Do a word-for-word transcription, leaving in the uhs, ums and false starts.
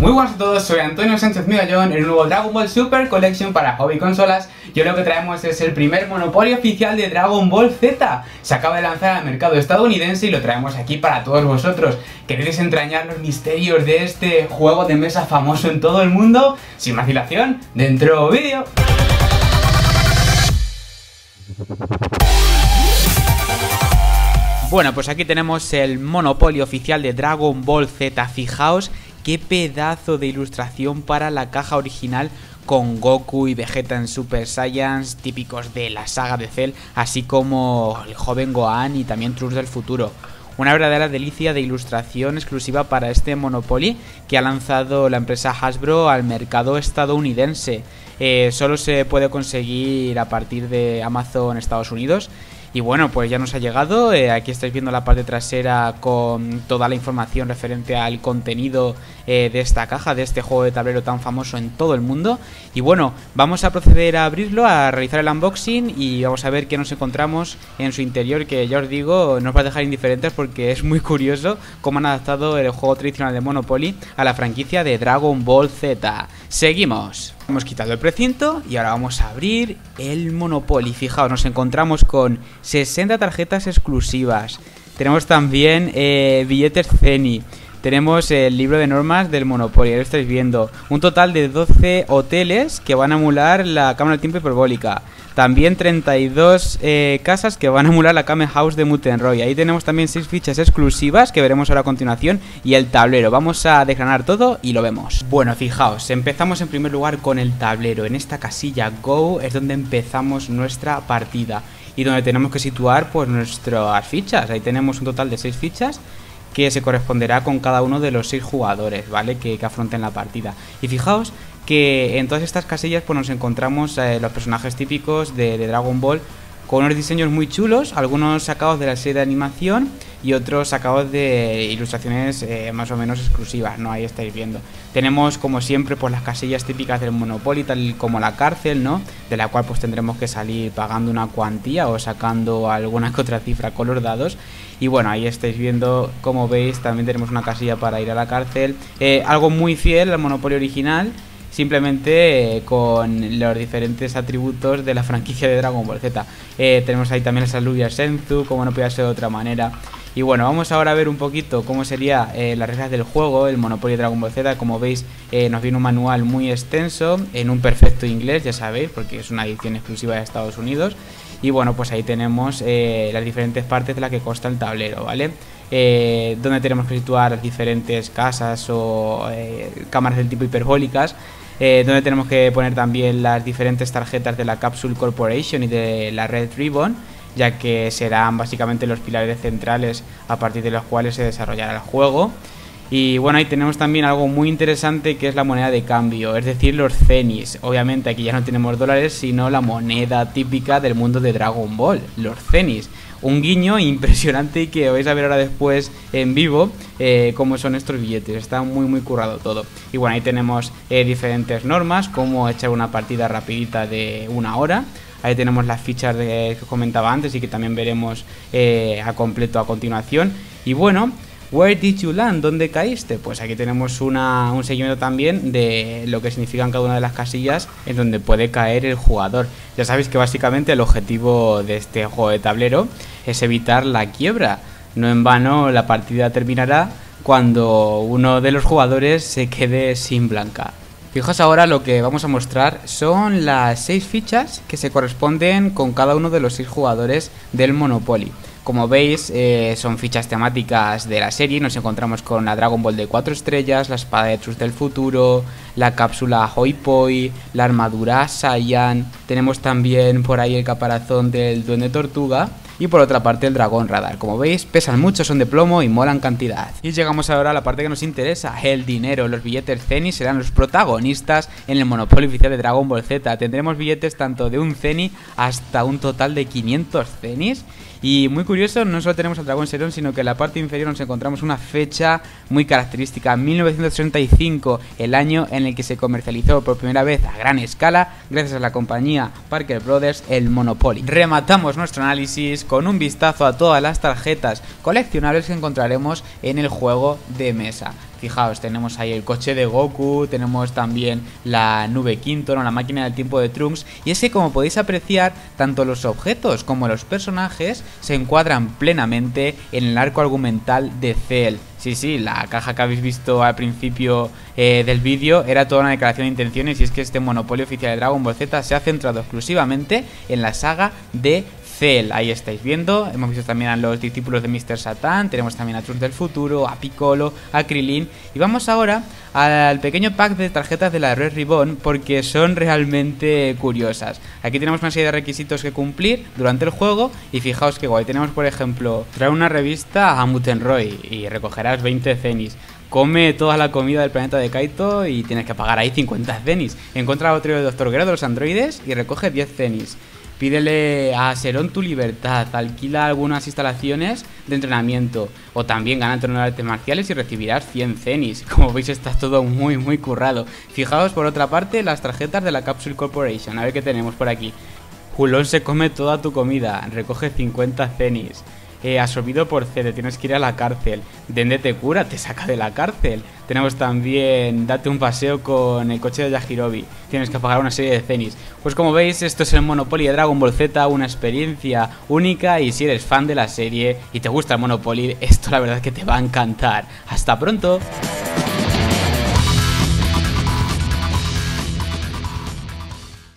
Muy buenas a todos, soy Antonio Sánchez Migallón en el nuevo Dragon Ball Super Collection para hobby consolas. Y hoy lo que traemos es el primer Monopoly oficial de Dragon Ball Z. Se acaba de lanzar al mercado estadounidense y lo traemos aquí para todos vosotros. ¿Queréis desentrañar los misterios de este juego de mesa famoso en todo el mundo? Sin más dilación, dentro vídeo. Bueno, pues aquí tenemos el Monopoly oficial de Dragon Ball Z. Fijaos qué pedazo de ilustración para la caja original, con Goku y Vegeta en Super Saiyans, típicos de la saga de Cell, así como el joven Gohan y también Trunks del futuro. Una verdadera delicia de ilustración exclusiva para este Monopoly que ha lanzado la empresa Hasbro al mercado estadounidense. Eh, solo se puede conseguir a partir de Amazon Estados Unidos. Y bueno, pues ya nos ha llegado, eh, aquí estáis viendo la parte trasera con toda la información referente al contenido eh, de esta caja, de este juego de tablero tan famoso en todo el mundo. Y bueno, vamos a proceder a abrirlo, a realizar el unboxing y vamos a ver qué nos encontramos en su interior, que ya os digo, no os va a dejar indiferentes porque es muy curioso cómo han adaptado el juego tradicional de Monopoly a la franquicia de Dragon Ball Z. Seguimos. Hemos quitado el precinto y ahora vamos a abrir el Monopoly. Fijaos, nos encontramos con sesenta tarjetas exclusivas. Tenemos también eh, billetes Zenny. Tenemos el libro de normas del Monopoly, ya lo estáis viendo. Un total de doce hoteles que van a emular la cámara del tiempo hiperbólica. También treinta y dos eh, casas que van a emular la Kame House de Mutenroy. Ahí tenemos también seis fichas exclusivas que veremos ahora a continuación. Y el tablero, vamos a desgranar todo y lo vemos. Bueno, fijaos, empezamos en primer lugar con el tablero. En esta casilla Go es donde empezamos nuestra partida y donde tenemos que situar pues nuestras fichas. Ahí tenemos un total de seis fichas que se corresponderá con cada uno de los seis jugadores, ¿vale? Que, que afronten la partida. Y fijaos que en todas estas casillas pues nos encontramos eh, los personajes típicos de, de Dragon Ball, con unos diseños muy chulos, algunos sacados de la serie de animación y otros sacados de ilustraciones eh, más o menos exclusivas, ¿no? Ahí estáis viendo. Tenemos como siempre pues las casillas típicas del Monopoly, tal como la cárcel, ¿no? De la cual pues tendremos que salir pagando una cuantía o sacando alguna que otra cifra con los dados. Y bueno, ahí estáis viendo, como veis, también tenemos una casilla para ir a la cárcel. Eh, algo muy fiel al Monopoly original, simplemente eh, con los diferentes atributos de la franquicia de Dragon Ball Z. Eh, tenemos ahí también las alubias Senzu, como no podía ser de otra manera. Y bueno, vamos ahora a ver un poquito cómo sería eh, las reglas del juego, el Monopoly de Dragon Ball Z. Como veis, eh, nos viene un manual muy extenso, en un perfecto inglés, ya sabéis, porque es una edición exclusiva de Estados Unidos. Y bueno, pues ahí tenemos eh, las diferentes partes de las que consta el tablero, ¿vale? Eh, donde tenemos que situar las diferentes casas o eh, cámaras del tipo hiperbólicas. Eh, donde tenemos que poner también las diferentes tarjetas de la Capsule Corporation y de la Red Ribbon, ya que serán básicamente los pilares centrales a partir de los cuales se desarrollará el juego. Y bueno, ahí tenemos también algo muy interesante, que es la moneda de cambio, es decir, los Zennies. Obviamente aquí ya no tenemos dólares, sino la moneda típica del mundo de Dragon Ball, los Zennies. Un guiño impresionante y que vais a ver ahora después en vivo eh, cómo son estos billetes. Está muy muy currado todo. Y bueno, ahí tenemos eh, diferentes normas, como echar una partida rapidita de una hora. Ahí tenemos las fichas de, que os comentaba antes y que también veremos eh, a completo a continuación. Y bueno, Where did you land? ¿Dónde caíste? Pues aquí tenemos una, un seguimiento también de lo que significan cada una de las casillas en donde puede caer el jugador. Ya sabéis que básicamente el objetivo de este juego de tablero es evitar la quiebra. No en vano la partida terminará cuando uno de los jugadores se quede sin blanca. Fijaos ahora, lo que vamos a mostrar son las seis fichas que se corresponden con cada uno de los seis jugadores del Monopoly. Como veis, eh, son fichas temáticas de la serie. Nos encontramos con la Dragon Ball de cuatro estrellas, la espada de Trunks del futuro, la cápsula Hoi Poi, la armadura Saiyan. Tenemos también por ahí el caparazón del Duende Tortuga. Y por otra parte el dragón radar. Como veis, pesan mucho, son de plomo y molan cantidad. Y llegamos ahora a la parte que nos interesa, el dinero. Los billetes Zenny serán los protagonistas en el Monopoly oficial de Dragon Ball Z. Tendremos billetes tanto de un Zenny hasta un total de quinientos Zennies. Y muy curioso, no solo tenemos al dragón Serón, sino que en la parte inferior nos encontramos una fecha muy característica, mil novecientos sesenta y cinco, el año en el que se comercializó por primera vez a gran escala, gracias a la compañía Parker Brothers, el Monopoly. Rematamos nuestro análisis con un vistazo a todas las tarjetas coleccionables que encontraremos en el juego de mesa. Fijaos, tenemos ahí el coche de Goku, tenemos también la nube Quinton o la máquina del tiempo de Trunks. Y es que, como podéis apreciar, tanto los objetos como los personajes se encuadran plenamente en el arco argumental de Cell. Sí, sí, la caja que habéis visto al principio eh, del vídeo era toda una declaración de intenciones, y es que este monopolio oficial de Dragon Ball Z se ha centrado exclusivamente en la saga de Cell. Ahí estáis viendo, hemos visto también a los discípulos de míster Satan, tenemos también a Trunks del futuro, a Piccolo, a Krillin, y vamos ahora al pequeño pack de tarjetas de la Red Ribbon porque son realmente curiosas. Aquí tenemos una serie de requisitos que cumplir durante el juego y fijaos que guay, tenemos por ejemplo, traer una revista a Muten Roy y recogerás veinte zenis. Come toda la comida del planeta de Kaito y tienes que pagar ahí cincuenta zenis. Encuentra a otro de doctor Gero de los androides y recoge diez zenis. Pídele a Serón tu libertad, alquila algunas instalaciones de entrenamiento o también gana el torneo de artes marciales y recibirás cien zenis. Como veis está todo muy muy currado. Fijaos por otra parte las tarjetas de la Capsule Corporation, a ver qué tenemos por aquí. Hulón se come toda tu comida, recoge cincuenta zenis. Eh, absorbido por C, te tienes que ir a la cárcel. Dende te cura, te saca de la cárcel. Tenemos también date un paseo con el coche de Yajirobe, tienes que pagar una serie de zenis. Pues como veis, esto es el Monopoly de Dragon Ball Z, una experiencia única, y si eres fan de la serie y te gusta el Monopoly, esto la verdad es que te va a encantar. ¡Hasta pronto!